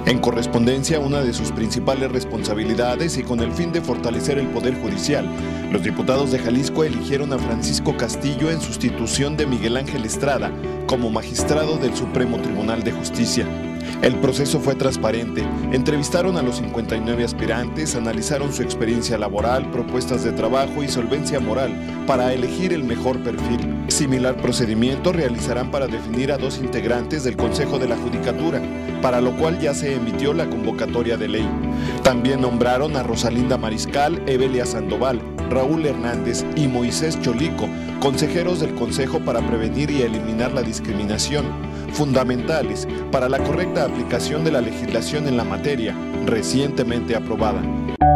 En correspondencia a una de sus principales responsabilidades y con el fin de fortalecer el Poder Judicial, los diputados de Jalisco eligieron a Francisco Castillo en sustitución de Miguel Ángel Estrada como magistrado del Supremo Tribunal de Justicia. El proceso fue transparente, entrevistaron a los 59 aspirantes, analizaron su experiencia laboral, propuestas de trabajo y solvencia moral para elegir el mejor perfil. Similar procedimiento realizarán para definir a 2 integrantes del Consejo de la Judicatura, para lo cual ya se emitió la convocatoria de ley. También nombraron a Rosalinda Mariscal, Evelia Sandoval, Raúl Hernández y Moisés Cholico, consejeros del Consejo para prevenir y eliminar la discriminación, fundamentales para la correcta aplicación de la legislación en la materia, recientemente aprobada.